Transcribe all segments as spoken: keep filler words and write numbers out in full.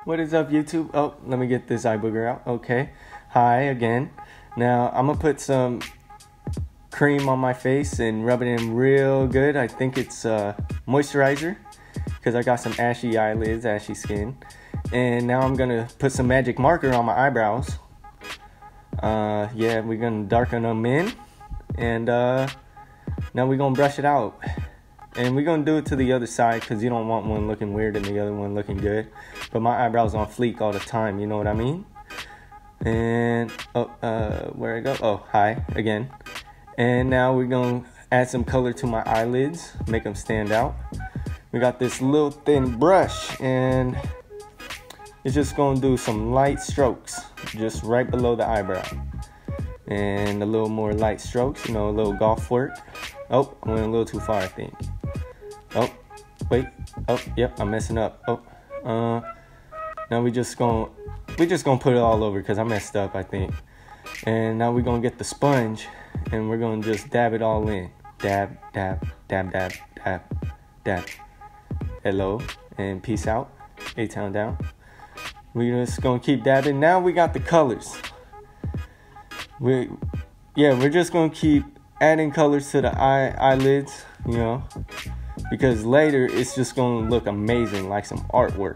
What is up, YouTube? Oh, let me get this eye booger out. Okay. Hi again. Now, I'm going to put some cream on my face and rub it in real good. I think it's uh, moisturizer because I got some ashy eyelids, ashy skin. And now I'm going to put some magic marker on my eyebrows. Uh, yeah, we're going to darken them in. And uh, now we're going to brush it out. And we're going to do it to the other side because you don't want one looking weird and the other one looking good. But my eyebrows on fleek all the time, you know what I mean? And, oh, uh, where I go? Oh, hi, again. And now we're going to add some color to my eyelids, make them stand out. We got this little thin brush, and it's just going to do some light strokes, just right below the eyebrow. And a little more light strokes, you know, a little golf work. Oh, I went a little too far, I think. Oh, wait. Oh, yep, I'm messing up. Oh, uh, now we just gonna we just gonna put it all over because I messed up, I think. And now we're gonna get the sponge and we're gonna just dab it all in. Dab, dab, dab, dab, dab, dab. Hello and peace out. A-Town down. We're just gonna keep dabbing. Now we got the colors. We, yeah, we're just gonna keep adding colors to the eye eyelids, you know, because later it's just going to look amazing, like some artwork.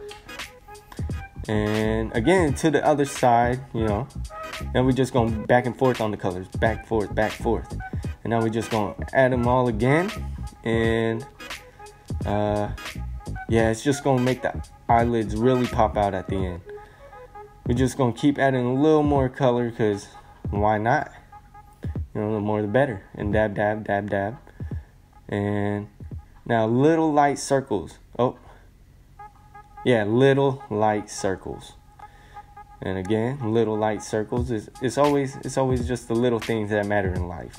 And again, to the other side, you know, then we're just going back and forth on the colors, back, forth, back, forth. And now we're just going to add them all again. And uh, yeah, it's just going to make the eyelids really pop out at the end. We're just going to keep adding a little more color because why not? You know, the more the better. And dab, dab, dab, dab. And now little light circles. Oh. Yeah, little light circles. And again, little light circles. Is it's always it's always just the little things that matter in life.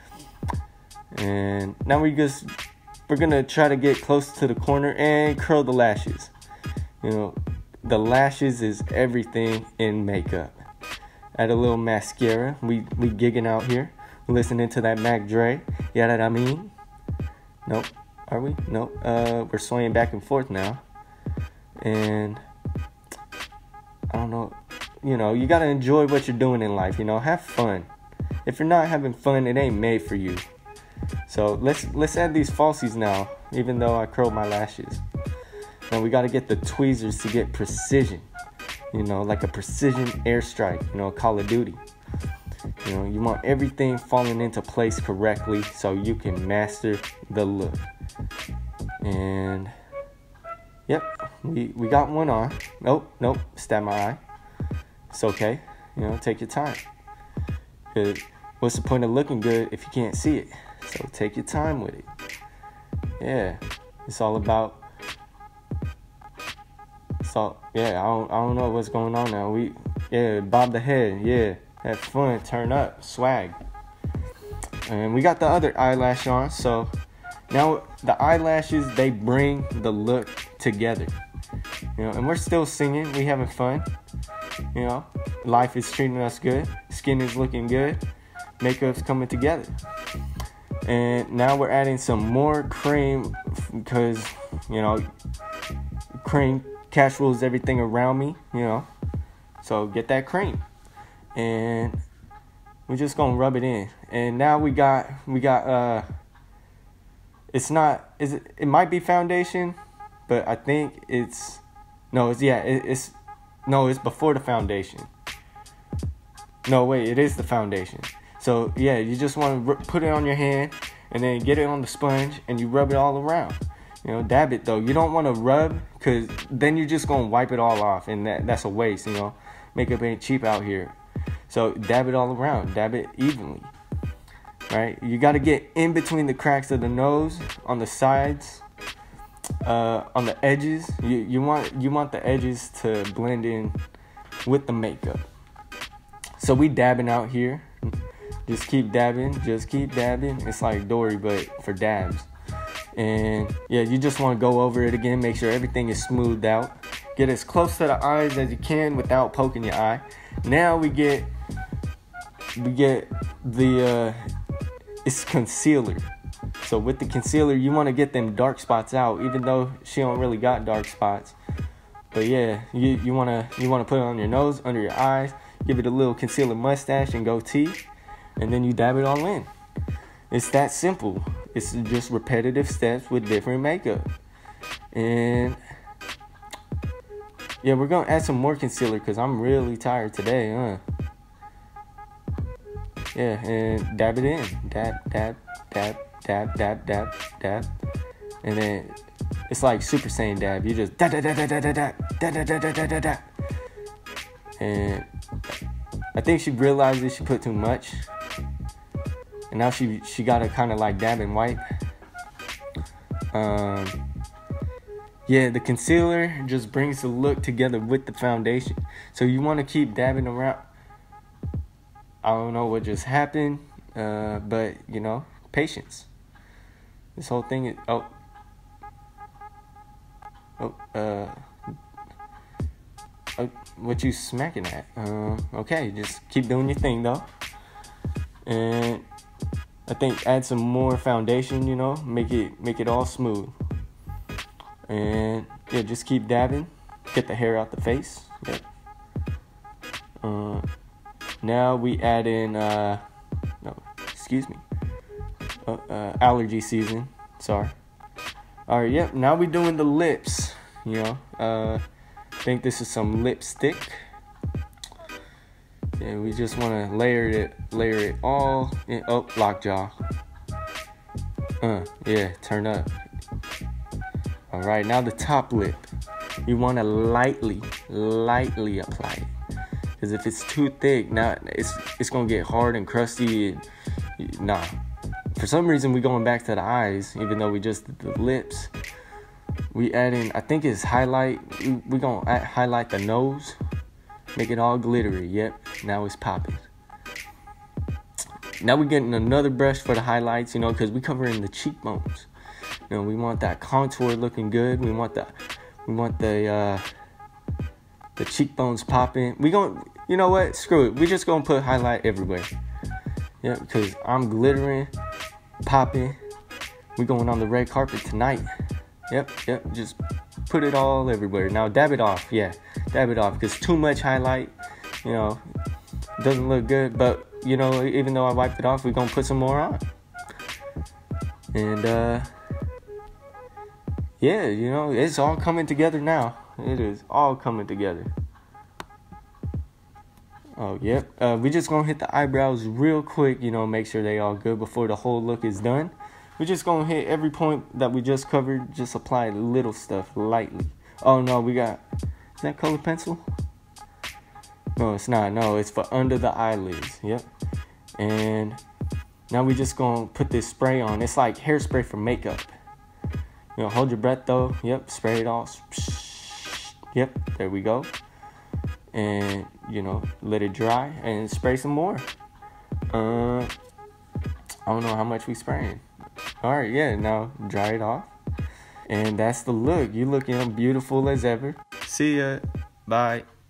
And now we just we're gonna try to get close to the corner and curl the lashes. You know, the lashes is everything in makeup. Add a little mascara. We we gigging out here. Listening to that Mac Dre. Yeah, that I mean. Nope. Are we? Nope. Uh, we're swaying back and forth now. And I don't know. You know, you gotta enjoy what you're doing in life. You know, have fun. If you're not having fun, it ain't made for you. So let's let's add these falsies now. Even though I curled my lashes. Now we gotta get the tweezers to get precision. You know, like a precision airstrike. You know, Call of Duty. You know, you want everything falling into place correctly so you can master the look. And, yep, we, we got one on. Nope, nope, stab my eye. It's okay. You know, take your time. Cause what's the point of looking good if you can't see it? So take your time with it. Yeah, it's all about... So, yeah, I don't, I don't know what's going on now. We, yeah, bob the head, yeah. Have fun, turn up, swag. And we got the other eyelash on, so now the eyelashes, they bring the look together. You know, and we're still singing, we having fun. You know, life is treating us good, skin is looking good, makeup's coming together. And now we're adding some more cream because, you know, cream cash rules everything around me, you know. So get that cream. And we're just gonna rub it in. And now we got we got uh it's not is it it might be foundation, but I think it's no it's yeah it, it's no it's before the foundation. No wait, it is the foundation. So yeah, you just want to r- put it on your hand and then get it on the sponge and you rub it all around. You know, dab it though. You don't want to rub because then you're just gonna wipe it all off and that that's a waste. You know, makeup ain't cheap out here. So dab it all around, dab it evenly, right? You got to get in between the cracks of the nose, on the sides, uh, on the edges. You you want you want the edges to blend in with the makeup. So we dabbing out here. Just keep dabbing, just keep dabbing. It's like Dory, but for dabs. And yeah, you just want to go over it again, make sure everything is smoothed out. Get as close to the eyes as you can without poking your eye. Now we get we get the uh, it's concealer. So with the concealer, you want to get them dark spots out, even though she don't really got dark spots. But yeah, you, you wanna you wanna put it on your nose, under your eyes, give it a little concealer mustache and goatee, and then you dab it all in. It's that simple. It's just repetitive steps with different makeup. And yeah, we're gonna add some more concealer because I'm really tired today, huh? Yeah, and dab it in. Dab, dab, dab, dab, dab, dab, dab. And then it's like Super Saiyan dab. You just da da da da da da da da da da da da da. And I think she realizes she put too much. And now she she gotta kind of like dab and wipe. Um, yeah, the concealer just brings the look together with the foundation. So you want to keep dabbing around. I don't know what just happened, uh, but you know, patience. This whole thing is oh oh uh. oh what you smacking at? Um, okay, just keep doing your thing though, and I think add some more foundation, you know, make it make it all smooth. And yeah, just keep dabbing. Get the hair out the face. Yep. Uh, now we add in, uh, no, excuse me, uh, uh, allergy season. Sorry. All right, yep. Now we're doing the lips. You know, uh, I think this is some lipstick. And we just want to layer it, layer it all in. Oh, lockjaw. Uh, yeah, turn up. All right, now the top lip. You want to lightly, lightly apply it. Because if it's too thick, now it's it's gonna get hard and crusty. And, nah. For some reason, we going back to the eyes, even though we just did the lips. We adding, I think it's highlight. We, we gonna add, highlight the nose. Make it all glittery. Yep, now it's popping. Now we're getting another brush for the highlights, you know, because we covering the cheekbones. You know, we want that contour looking good. We want the, we want the, uh, the cheekbones popping. We gonna, you know what? Screw it. We just gonna put highlight everywhere. Yep, because I'm glittering, popping. We going on the red carpet tonight. Yep, yep. Just put it all everywhere. Now dab it off. Yeah. Dab it off, because too much highlight, you know, doesn't look good. But you know, even though I wiped it off, we're gonna put some more on. And uh yeah, you know, it's all coming together now. It is all coming together. Oh yep. Uh, we just gonna hit the eyebrows real quick, you know, make sure they all good before the whole look is done. We're just gonna hit every point that we just covered. Just apply little stuff lightly. Oh no, we got. Is that colored pencil? No, it's not. No, it's for under the eyelids. Yep. And now we just gonna put this spray on. It's like hairspray for makeup. You know, hold your breath though. Yep. Spray it all. Yep. There we go. And you know, let it dry and spray some more. Uh, I don't know how much we spraying. All right. Yeah. Now dry it off. And that's the look. You looking beautiful as ever. See ya. Bye.